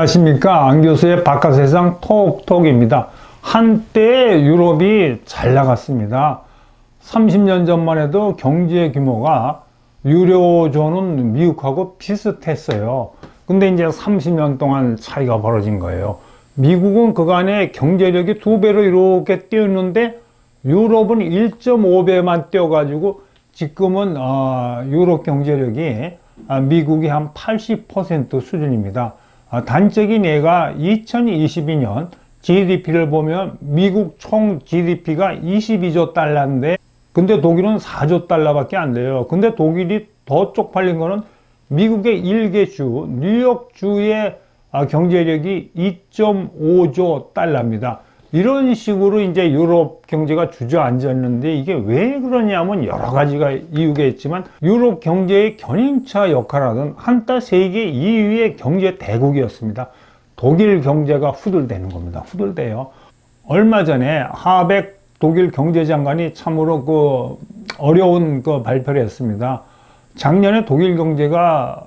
안녕하십니까. 안교수의 바깥세상 톡톡입니다. 한때 유럽이 잘 나갔습니다. 30년 전만 해도 경제 규모가 유로존은 미국하고 비슷했어요. 근데 이제 30년 동안 차이가 벌어진 거예요. 미국은 그간에 경제력이 2배로 이렇게 뛰었는데 유럽은 1.5배만 뛰어가지고 지금은 유럽 경제력이 미국이 한 80% 수준입니다. 단적인 예가 2022년 GDP를 보면 미국 총 GDP가 22조 달러인데 근데 독일은 4조 달러밖에 안 돼요. 근데 독일이 더 쪽팔린 거는 미국의 1개주 뉴욕주의 경제력이 2.5조 달러입니다. 이런 식으로 이제 유럽 경제가 주저앉았는데 이게 왜 그러냐면 여러 가지가 이유가 있지만 유럽 경제의 견인차 역할하던 한때 세계 2위의 경제 대국이었습니다. 독일 경제가 후들대는 겁니다. 후들대요. 얼마 전에 하벡 독일 경제장관이 참으로 어려운 발표를 했습니다. 작년에 독일 경제가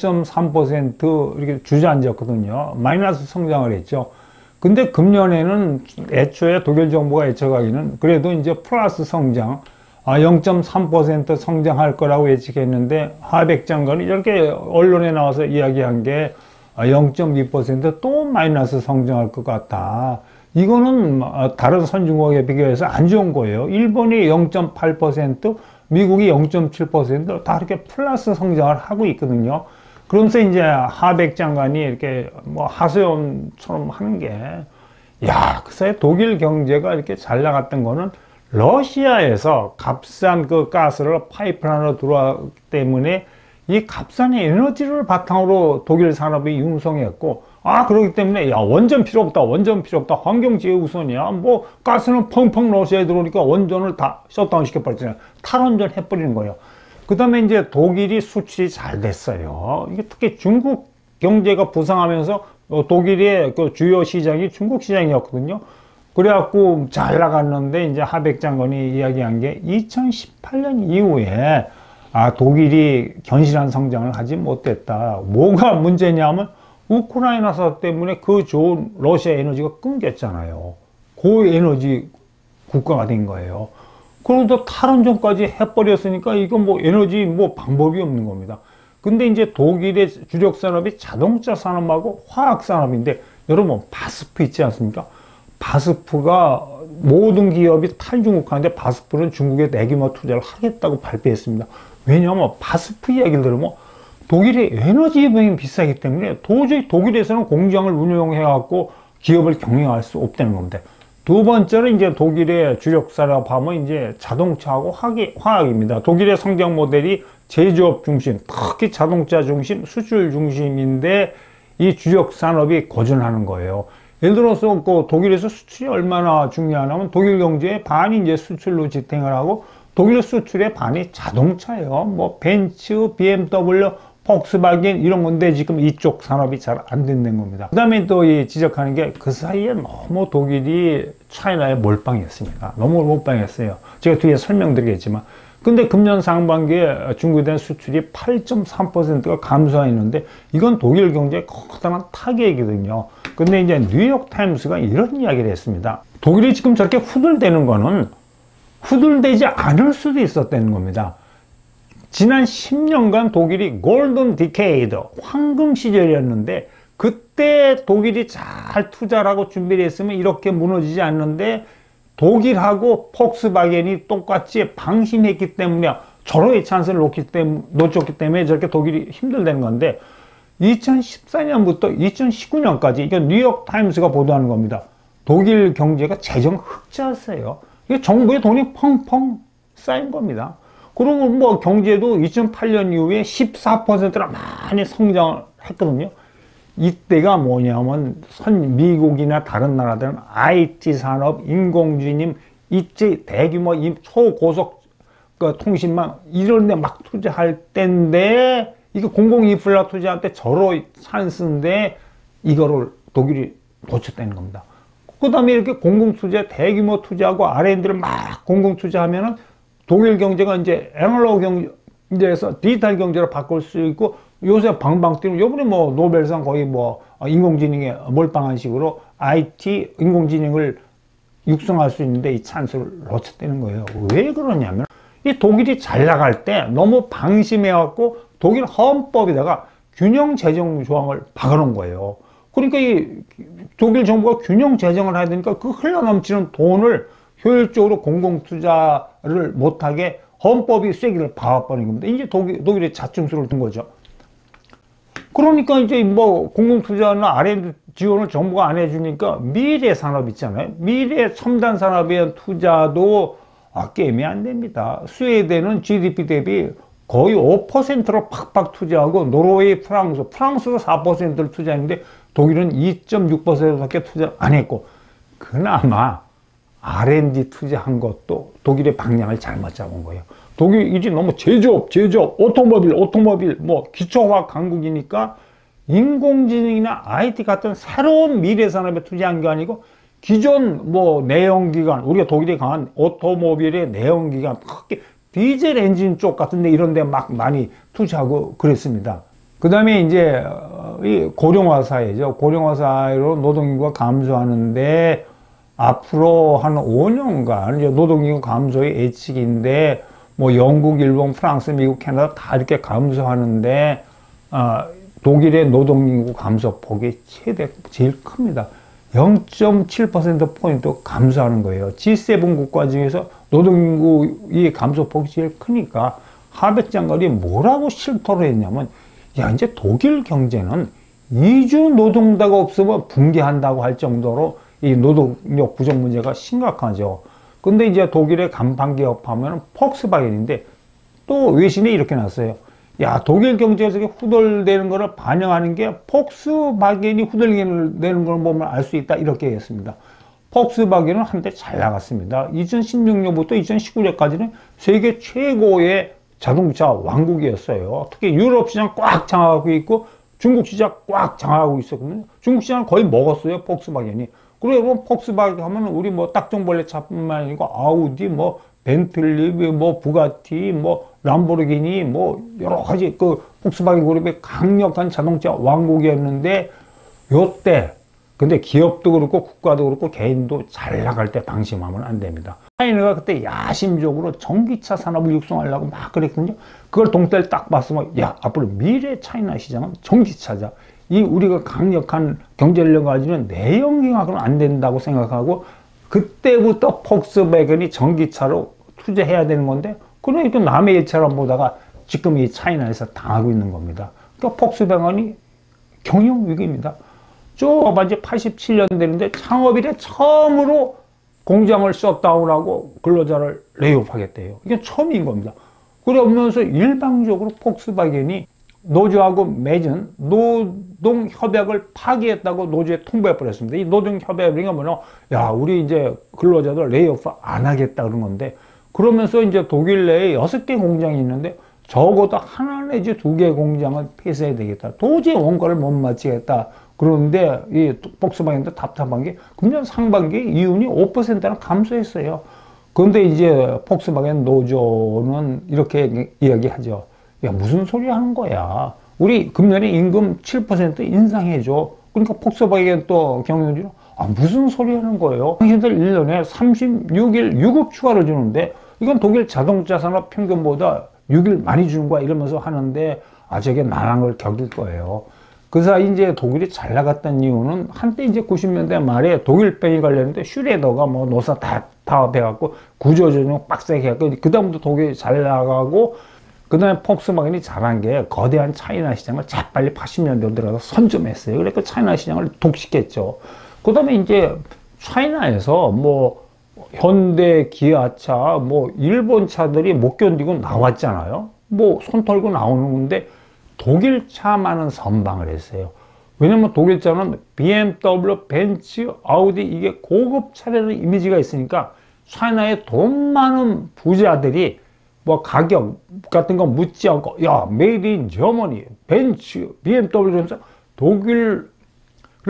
0.3% 이렇게 주저앉았거든요. 마이너스 성장을 했죠. 근데 금년에는 애초에 독일 정부가 예측하기는 그래도 이제 플러스 성장 0.3% 성장할 거라고 예측했는데 하벡 장관이 이렇게 언론에 나와서 이야기한 게 0.2% 또 마이너스 성장할 것 같다. 이거는 다른 선진국에 비교해서 안 좋은 거예요. 일본이 0.8%, 미국이 0.7% 다 이렇게 플러스 성장을 하고 있거든요. 그러면서 이제 하벡 장관이 이렇게 하소연처럼 하는 게, 글쎄 독일 경제가 이렇게 잘 나갔던 거는 러시아에서 값싼 가스를 파이프라인으로 들어왔기 때문에 이 값싼 에너지를 바탕으로 독일 산업이 융성했고, 그렇기 때문에 원전 필요 없다, 원전 필요 없다, 환경지혜 우선이야. 가스는 펑펑 러시아에 들어오니까 원전을 다 셧다운 시켜버렸잖아요. 탈원전 해버리는 거예요. 그 다음에 이제 독일이 수출이 잘 됐어요. 이게 특히 중국 경제가 부상하면서 독일의 주요 시장이 중국 시장이었거든요. 그래갖고 잘 나갔는데 이제 하벡 장관이 이야기한 게 2018년 이후에 독일이 견실한 성장을 하지 못했다. 뭐가 문제냐면 우크라이나 사태 때문에 그 좋은 러시아 에너지가 끊겼잖아요. 고에너지 국가가 된 거예요. 그런데 탈원전까지 해버렸으니까 이거 에너지 방법이 없는 겁니다. 근데 이제 독일의 주력 산업이 자동차 산업하고 화학 산업인데 여러분 바스프 있지 않습니까? 바스프가 모든 기업이 탈중국화인데 바스프는 중국에 대규모 투자를 하겠다고 발표했습니다. 왜냐하면 바스프 이야기를 들으면 독일의 에너지 비용이 비싸기 때문에 도저히 독일에서는 공장을 운영해갖고 기업을 경영할 수 없다는 겁니다. 두 번째로 이제 독일의 주력 산업 하면 이제 자동차하고 화학입니다. 독일의 성장 모델이 제조업 중심, 특히 자동차 중심, 수출 중심인데 이 주력 산업이 고전하는 거예요. 예를 들어서 독일에서 수출이 얼마나 중요하냐면 독일 경제의 반이 이제 수출로 지탱을 하고 독일 수출의 반이 자동차예요. 벤츠, BMW, 폭스바겐 이런 건데 지금 이쪽 산업이 잘 안 된다는 겁니다. 그 다음에 또 지적하는 게 그 사이에 너무 독일이 차이나에 몰빵했습니다. 너무 몰빵했어요. 제가 뒤에 설명드리겠지만. 근데 금년 상반기에 중국에 대한 수출이 8.3%가 감소했는데 이건 독일 경제의 커다란 타격이거든요. 근데 이제 뉴욕타임스가 이런 이야기를 했습니다. 독일이 지금 저렇게 후들대는 거는 후들대지 않을 수도 있었다는 겁니다. 지난 10년간 독일이 골든 디케이드, 황금 시절이었는데 그때 독일이 잘 투자를 하고 준비를 했으면 이렇게 무너지지 않는데 독일하고 폭스바겐이 똑같이 방심했기 때문에 절호의 찬스를 놓쳤기 때문에 저렇게 독일이 힘들다는 건데 2014년부터 2019년까지 이게 뉴욕타임스가 보도하는 겁니다. 독일 경제가 재정 흑자세요. 이게 정부의 돈이 펑펑 쌓인 겁니다. 그리고 경제도 2008년 이후에 14%나 많이 성장을 했거든요. 이때가 뭐냐면 미국이나 다른 나라들은 IT 산업, 인공지능, 입지 대규모 초고속 통신망 이런 데 막 투자할 때인데 이게 공공인프라 투자할 때 저로 찬스인데 이거를 독일이 놓쳤다는 겁니다. 그 다음에 이렇게 공공투자 대규모 투자하고 R&D를 막 공공투자하면은 독일 경제가 이제 애널로그 경제에서 디지털 경제로 바꿀 수 있고 요새 방방 뛰는, 요번에 뭐 노벨상 거의 뭐 인공지능에 몰빵한 식으로 IT, 인공지능을 육성할 수 있는데 이 찬스를 놓쳤다는 거예요. 왜 그러냐면, 이 독일이 잘 나갈 때 너무 방심해갖고 독일 헌법에다가 균형 재정 조항을 박아놓은 거예요. 그러니까 이 독일 정부가 균형 재정을 해야 되니까 그 흘러넘치는 돈을 효율적으로 공공투자를 못하게 헌법이 쐐기를 박아버린 겁니다. 이제 독일의 자충수를 둔 거죠. 그러니까 이제 뭐 공공투자나 R&D 지원을 정부가 안 해주니까 미래 산업 있잖아요. 미래 첨단 산업에 대한 투자도 게임이 안 됩니다. 스웨덴은 GDP 대비 거의 5%로 팍팍 투자하고, 노르웨이, 프랑스도 4%를 투자했는데 독일은 2.6%밖에 투자 안 했고, 그나마 R&D 투자한 것도 독일의 방향을 잘못 잡은 거예요. 독일이 너무 제조업, 오토모빌, 뭐 기초화학 강국이니까 인공지능이나 IT 같은 새로운 미래 산업에 투자한 게 아니고, 기존 뭐 내연기관, 우리가 독일이 강한 오토모빌의 내연기관, 디젤 엔진 쪽 같은 데 이런 데 막 많이 투자하고 그랬습니다. 그 다음에 이제 이 고령화 사회죠. 고령화 사회로 노동인구가 감소하는데 앞으로 한 5년간 이제 노동인구 감소의 예측인데, 뭐 영국, 일본, 프랑스, 미국, 캐나다 다 이렇게 감소하는데 독일의 노동인구 감소폭이 제일 큽니다. 0.7%포인트 감소하는 거예요. G7 국가 중에서 노동인구의 감소폭이 제일 크니까 하베 장관이 뭐라고 실토를 했냐면, 야, 이제 독일 경제는 이주 노동자가 없으면 붕괴한다고 할 정도로 이 노동력 부족 문제가 심각하죠. 근데 이제 독일의 간판 기업 하면 폭스바겐인데, 또 외신에 이렇게 났어요. 야, 독일 경제에서 후덜대는 거를 반영하는 게 폭스바겐이 후덜대는 걸 보면 알 수 있다, 이렇게 했습니다. 폭스바겐은 한때 잘 나갔습니다. 2016년부터 2019년까지는 세계 최고의 자동차 왕국이었어요. 특히 유럽 시장 꽉 장악하고 있고 중국 시장 꽉 장악하고 있었거든요. 중국 시장을 거의 먹었어요, 폭스바겐이. 그리고 폭스바겐 하면 우리 뭐 딱정벌레 차뿐만 아니고 아우디, 뭐 벤틀리, 뭐 부가티, 뭐 람보르기니, 뭐 여러 가지 그 폭스바겐 그룹의 강력한 자동차 왕국이었는데, 요때 근데 기업도 그렇고 국가도 그렇고 개인도 잘 나갈 때 방심하면 안 됩니다. 차이나가 그때 야심적으로 전기차 산업을 육성하려고 막 그랬거든요. 그걸 동태를 딱 봤으면, 야, 앞으로 미래 차이나 시장은 전기차자. 이 우리가 강력한 경제력을 가지는 내연기관은 안 된다고 생각하고, 그때부터 폭스바겐이 전기차로 투자해야 되는 건데, 그러니까 남의 일처럼 보다가 지금 이 차이나에서 당하고 있는 겁니다. 그러니까 폭스바겐이 경영 위기입니다. 쭉 이제 87년 되는데 창업 이래 처음으로 공장을 셧다운하고 근로자를 레이오프하겠대요. 이게 처음인 겁니다. 그러면서 일방적으로 폭스바겐이 노조하고 맺은 노동협약을 파기했다고 노조에 통보해 버렸습니다. 이 노동협약이 뭐냐, 야, 우리 이제 근로자들 레이오프 안 하겠다 그런 건데, 그러면서 이제 독일 내에 6개 공장이 있는데 적어도 하나 내지 2개 공장은 폐쇄해야 되겠다. 도저히 원가를 못 맞추겠다. 그런데 이 폭스바겐도 답답한 게 금년 상반기 이윤이 5%나 감소했어요. 그런데 이제 폭스바겐 노조는 이렇게 이야기하죠. 야, 무슨 소리 하는 거야. 우리 금년에 임금 7% 인상해줘. 그러니까 폭스바겐 또 경영진은 무슨 소리 하는 거예요. 당신들 1년에 36일 유급 휴가를 주는데 이건 독일 자동차 산업 평균보다 6일 많이 주는 거야, 이러면서 하는데 저게 나란 걸 겪을 거예요. 그 사이 이제 독일이 잘 나갔던 이유는 한때 이제 90년대 말에 독일병이 걸렸는데 슈레더가 뭐 노사 다 타협해갖고 구조조정 빡세게 해갖고 그다음부터 독일이 잘 나가고, 그 다음에 폭스바겐이 잘한 게 거대한 차이나 시장을 재빨리 80년대 들어서 선점했어요. 그래서 차이나 시장을 독식했죠. 그 다음에 이제 차이나에서 뭐 현대, 기아차, 뭐 일본 차들이 못 견디고 나왔잖아요. 뭐 손 털고 나오는 건데 독일 차만은 선방을 했어요. 왜냐면 독일 차는 BMW, 벤츠, 아우디 이게 고급 차라는 이미지가 있으니까 차이나의 돈 많은 부자들이 뭐 가격 같은 거 묻지 않고, 야, 메이드 인 저머니, 벤츠, BMW 이러면서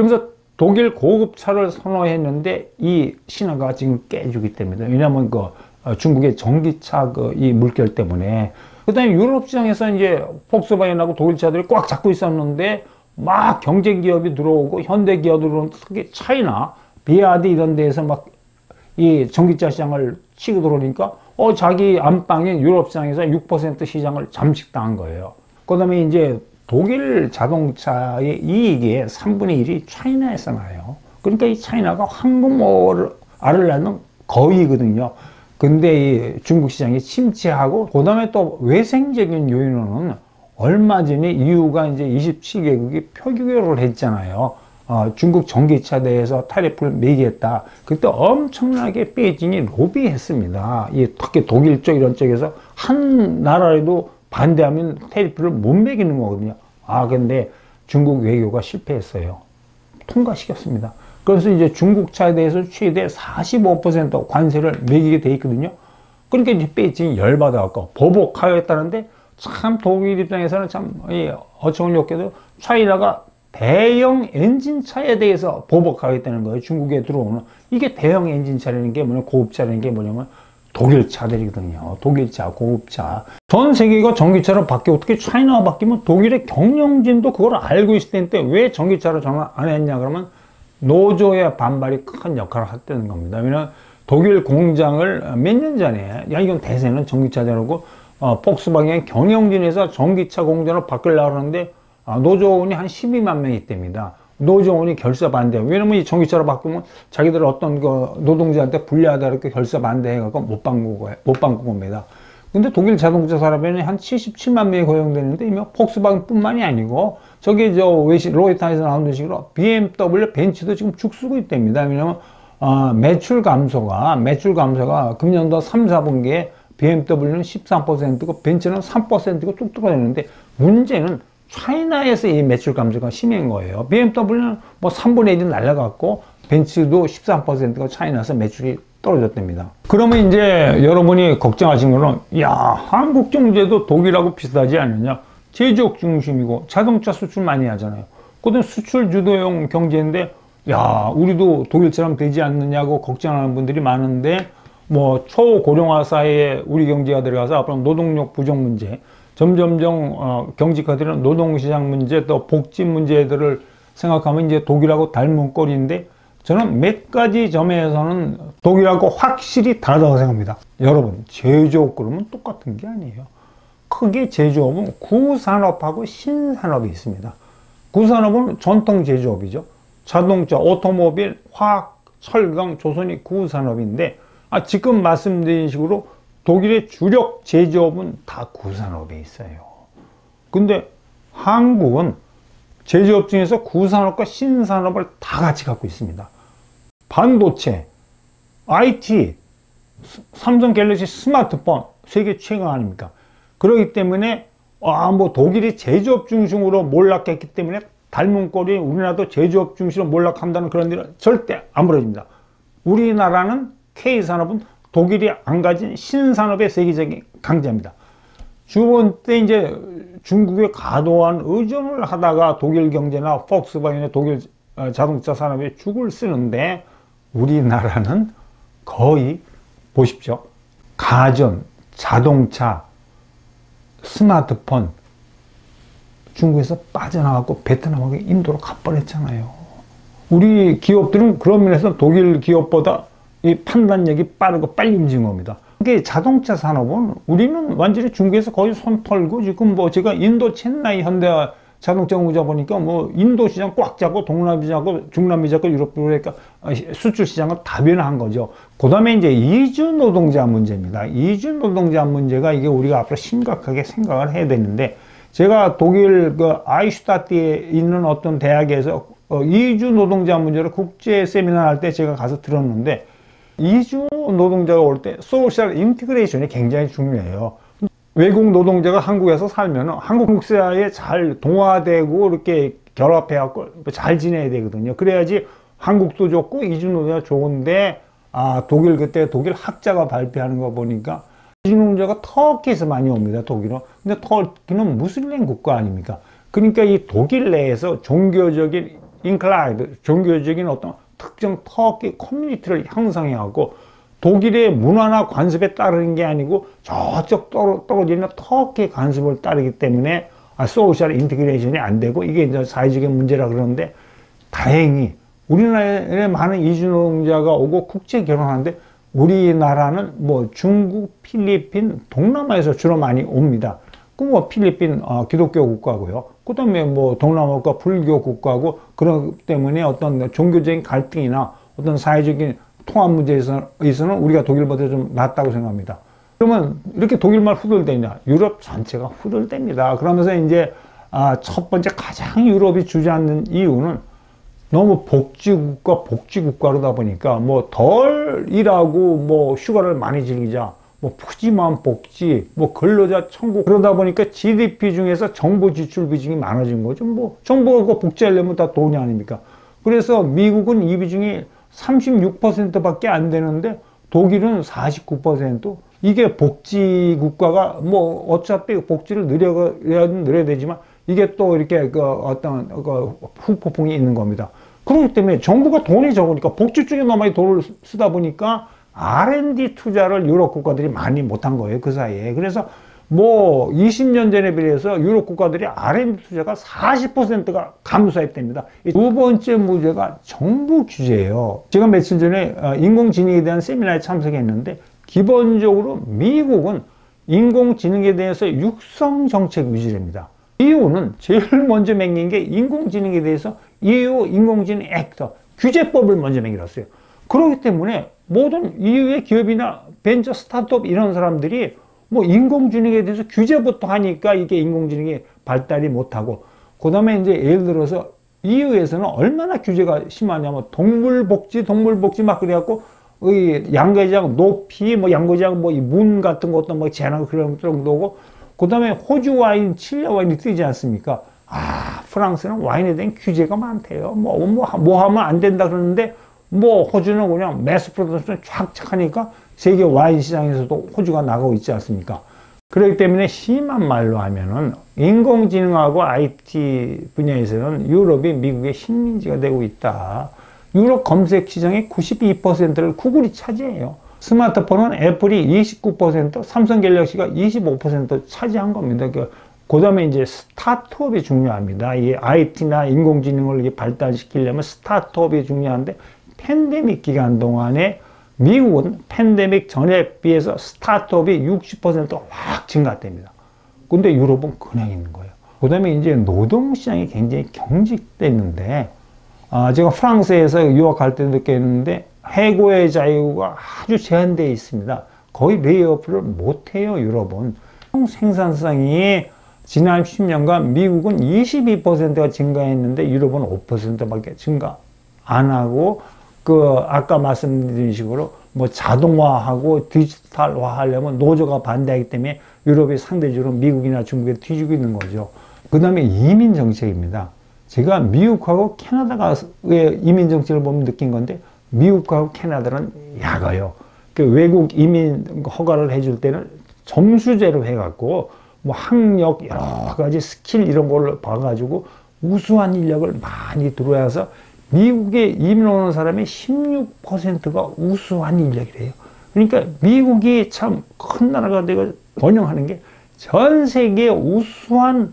독일 고급 차를 선호했는데 이 신화가 지금 깨지기 때문에, 왜냐면 그 중국의 전기차 이 물결 때문에. 그 다음에 유럽 시장에서 이제 폭스바겐하고 독일 차들이 꽉 잡고 있었는데 막 경제 기업이 들어오고 현대 기업이 들어오고 특히 차이나 비아드 이런 데에서 막 이 전기차 시장을 치고 들어오니까 자기 안방인 유럽 시장에서 6% 시장을 잠식당한 거예요. 그 다음에 이제 독일 자동차의 이익의 3분의 1이 차이나에서 나요. 그러니까 이 차이나가 한국어를 알는 거위거든요. 근데 이 중국 시장이 침체하고, 그 다음에 또 외생적인 요인으로는 얼마 전에 EU가 이제 27개국이 표결을 했잖아요. 중국 전기차 대해서 타리프를 매기겠다. 그때 엄청나게 베이징이 로비했습니다. 특히 독일 쪽 이런 쪽에서 한 나라라도 반대하면 타리프를 못 매기는 거거든요. 근데 중국 외교가 실패했어요. 통과시켰습니다. 그래서 이제 중국 차에 대해서 최대 45% 관세를 매기게 돼 있거든요. 그러니까 이제 베이징이 열받아갖고 보복하였다는데, 참 독일 입장에서는 참 어처구니없게도 차이나가 대형 엔진차에 대해서 보복하겠다는 거예요. 중국에 들어오는. 이게 대형 엔진차라는 게 뭐냐면, 고급차라는 게 뭐냐면 독일 차들이거든요. 독일차, 고급차. 전 세계가 전기차로 바뀌고 어떻게 차이나가 바뀌면 독일의 경영진도 그걸 알고 있을 텐데 왜 전기차로 전환 안 했냐 그러면 노조의 반발이 큰 역할을 했다는 겁니다. 왜냐면 독일 공장을 몇 년 전에 이건 대세는 전기차라고 폭스바겐 경영진에서 전기차 공장으로 바꾸려고 하는데 노조원이 한 12만 명이 있답니다. 노조원이 결사 반대. 왜냐면 이 전기차로 바꾸면 자기들 어떤 노동자한테 불리하다 이렇게 결사 반대해갖고 못 바꾼 겁니다. 근데 독일 자동차 산업에는 한 77만 명이 고용되는데 이미 폭스바겐뿐만이 아니고 저기 로이터에서 나오는 식으로 BMW, 벤츠도 지금 죽쓰고 있답니다. 왜냐면 매출 감소가 금년도 3, 4분기에 BMW는 13%고 벤츠는 3%고 뚝 떨어졌는데, 문제는 차이나에서 이 매출 감소가 심한 거예요. BMW는 뭐 3분의 1이 날라갔고 벤츠도 13%가 차이나에서 매출이 떨어졌답니다. 그러면 이제 여러분이 걱정하신 거는, 한국 경제도 독일하고 비슷하지 않느냐? 제조업 중심이고 자동차 수출 많이 하잖아요. 그건 수출 주도형 경제인데, 우리도 독일처럼 되지 않느냐고 걱정하는 분들이 많은데, 뭐 초고령화 사회에 우리 경제가 들어가서 앞으로 노동력 부족 문제, 점점점 경직화되는 노동시장 문제, 또 복지 문제들을 생각하면 이제 독일하고 닮은 꼴인데, 저는 몇 가지 점에서는 독일하고 확실히 다르다고 생각합니다. 여러분, 제조업 그러면 똑같은 게 아니에요. 크게 제조업은 구산업하고 신산업이 있습니다. 구산업은 전통 제조업이죠. 자동차, 오토모빌, 화학, 철강, 조선이 구산업인데, 지금 말씀드린 식으로 독일의 주력 제조업은 다 구산업에 있어요. 근데 한국은 제조업 중에서 구산업과 신산업을 다 같이 갖고 있습니다. 반도체, IT, 삼성 갤럭시 스마트폰, 세계 최강 아닙니까? 그렇기 때문에 뭐 독일이 제조업 중심으로 몰락했기 때문에 닮은 꼴이 우리나라도 제조업 중심으로 몰락한다는 그런 일은 절대 안 벌어집니다. 우리나라는 K산업은 독일이 안 가진 신산업의 세계적인 강자입니다. 주번 때 이제 중국에 과도한 의존을 하다가 독일 경제나 폭스바겐의 독일 자동차 산업에 죽을 쓰는데, 우리나라는 거의 보십시오. 가전, 자동차, 스마트폰 중국에서 빠져나가고 베트남하고 인도로 가버렸잖아요. 우리 기업들은 그런 면에서 독일 기업보다 이 판단력이 빠르고 빨리 움직인 겁니다. 이게 자동차 산업은 우리는 완전히 중국에서 거의 손 털고, 지금 뭐 제가 인도 첸나이 현대 자동차 공장 보니까 뭐 인도 시장 꽉 잡고 동남아 잡고 중남미 잡고 유럽 그러니까 수출 시장은 다 변화한 거죠. 그 다음에 이제 이주 노동자 문제입니다. 이주 노동자 문제가 이게 우리가 앞으로 심각하게 생각을 해야 되는데, 제가 독일 아이슈타트에 있는 어떤 대학에서 이주 노동자 문제를 국제 세미나 할 때 제가 가서 들었는데, 이주 노동자가 올 때 소셜 인티그레이션이 굉장히 중요해요. 외국 노동자가 한국에서 살면 한국 사회에 잘 동화되고 이렇게 결합해갖고 잘 지내야 되거든요. 그래야지 한국도 좋고 이주 노동자가 좋은데, 독일 그때 독일 학자가 발표하는 거 보니까 이주 노동자가 터키에서 많이 옵니다. 독일은. 근데 터키는 무슬림 국가 아닙니까? 그러니까 이 독일 내에서 종교적인 인클라이드, 종교적인 어떤 특정 터키 커뮤니티를 형성해갖고 독일의 문화나 관습에 따르는 게 아니고 저쪽 떨어지는 터키의 관습을 따르기 때문에 소셜 인티그레이션이 안 되고 이게 이제 사회적인 문제라 그러는데, 다행히 우리나라에 많은 이주노동자가 오고 국제 결혼하는데 우리나라는 뭐 중국, 필리핀, 동남아에서 주로 많이 옵니다. 그 뭐 필리핀 기독교 국가고요. 그 다음에 뭐 동남아 국가 불교 국가고, 그렇기 때문에 어떤 종교적인 갈등이나 어떤 사회적인 통합 문제에서는 우리가 독일보다 좀 낫다고 생각합니다. 그러면 이렇게 독일말 후들대냐? 유럽 전체가 후들댑니다. 그러면서 이제 첫 번째 가장 유럽이 주저앉는 이유는 너무 복지국가 그러다 보니까 뭐 덜 일하고 뭐 휴가를 많이 즐기자, 뭐 푸짐한 복지, 뭐 근로자 천국, 그러다 보니까 GDP 중에서 정부 지출 비중이 많아진 거죠. 뭐 정부가 복지하려면 다 돈이 아닙니까? 그래서 미국은 이 비중이 36%밖에 안 되는데 독일은 49%. 이게 복지 국가가 뭐 어차피 복지를 늘려야 되지만 이게 또 이렇게 어떤 후폭풍이 있는 겁니다. 그렇기 때문에 정부가 돈이 적으니까 복지 쪽에 너무 많이 돈을 쓰다 보니까 R&D 투자를 유럽 국가들이 많이 못한 거예요, 그 사이에. 그래서 뭐 20년 전에 비해서 유럽 국가들이 R&D 투자가 40%가 감소했답니다. 두 번째 문제가 정부 규제예요. 제가 며칠 전에 인공지능에 대한 세미나에 참석했는데, 기본적으로 미국은 인공지능에 대해서 육성 정책 위주입니다. 이유는 제일 먼저 맹긴 게 인공지능에 대해서 EU 인공지능 액터, 규제법을 먼저 맹겼어요. 그렇기 때문에 모든 EU의 기업이나 벤처 스타트업 이런 사람들이 뭐 인공지능에 대해서 규제부터 하니까 이게 인공지능이 발달이 못하고, 그 다음에 이제 예를 들어서 EU에서는 얼마나 규제가 심하냐면 동물복지 막 그래갖고 양계장 높이, 뭐 양계장 뭐 이 문 같은 것도 뭐 제한하고 그런 정도고, 그 다음에 호주 와인, 칠레 와인이 뜨지 않습니까? 프랑스는 와인에 대한 규제가 많대요. 뭐 하면 안 된다 그러는데, 뭐 호주는 그냥 매스 프로덕션 쫙 하니까 세계 와인 시장에서도 호주가 나가고 있지 않습니까? 그렇기 때문에 심한 말로 하면은 인공지능하고 IT 분야에서는 유럽이 미국의 식민지가 되고 있다. 유럽 검색 시장의 92%를 구글이 차지해요. 스마트폰은 애플이 29%, 삼성 갤럭시가 25% 차지한 겁니다. 그 다음에 이제 스타트업이 중요합니다. 이 IT나 인공지능을 발달시키려면 스타트업이 중요한데, 팬데믹 기간 동안에 미국은 팬데믹 전에 비해서 스타트업이 60% 확 증가됩니다. 근데 유럽은 그냥 있는 거예요. 그 다음에 이제 노동시장이 굉장히 경직됐는데, 제가 프랑스에서 유학할 때 느꼈는데, 해고의 자유가 아주 제한되어 있습니다. 거의 레이오프를 못해요, 유럽은. 생산성이 지난 10년간 미국은 22%가 증가했는데 유럽은 5%밖에 증가 안 하고, 아까 말씀드린 식으로 뭐 자동화하고 디지털화 하려면 노조가 반대하기 때문에 유럽이 상대적으로 미국이나 중국에 뒤지고 있는 거죠. 그 다음에 이민 정책입니다. 제가 미국하고 캐나다의 이민 정책을 보면 느낀 건데, 미국하고 캐나다는 약어요. 외국 이민 허가를 해줄 때는 점수제로 해갖고 뭐 학력 여러 가지 스킬 이런 걸 봐가지고 우수한 인력을 많이 들어와서 미국에 이민 오는 사람의 16%가 우수한 인력이래요. 그러니까 미국이 참 큰 나라가 되고 번영하는 게 전 세계 우수한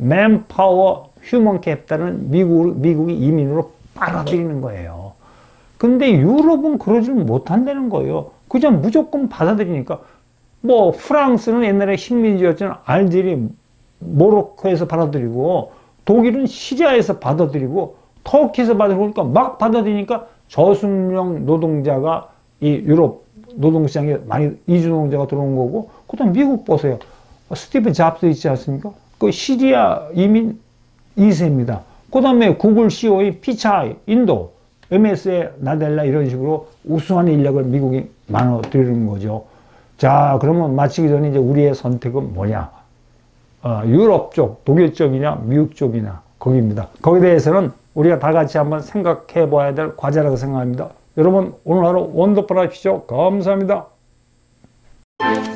맨파워 휴먼 캐피탈은 미국이 이민으로 빨아들이는 거예요. 근데 유럽은 그러지 못한다는 거예요. 그냥 무조건 받아들이니까. 뭐 프랑스는 옛날에 식민지였잖아. 알제리, 모로코에서 받아들이고, 독일은 시리아에서 받아들이고, 터키에서 받아들이니까 막 받아들이니까 저숙련 노동자가 이 유럽 노동시장에 많이 이주노동자가 들어온 거고, 그 다음 미국 보세요. 스티브 잡스 있지 않습니까? 그 시리아 이민 2세입니다. 그 다음에 구글 CEO인 피차이, 인도, MS의 나델라 이런 식으로 우수한 인력을 미국이 나눠드리는 거죠. 자, 그러면 마치기 전에 이제 우리의 선택은 뭐냐? 유럽 쪽, 독일 쪽이냐, 미국 쪽이냐, 거기입니다. 거기에 대해서는 우리가 다 같이 한번 생각해 봐야 될 과제라고 생각합니다. 여러분, 오늘 하루 원더풀 하십시오. 감사합니다.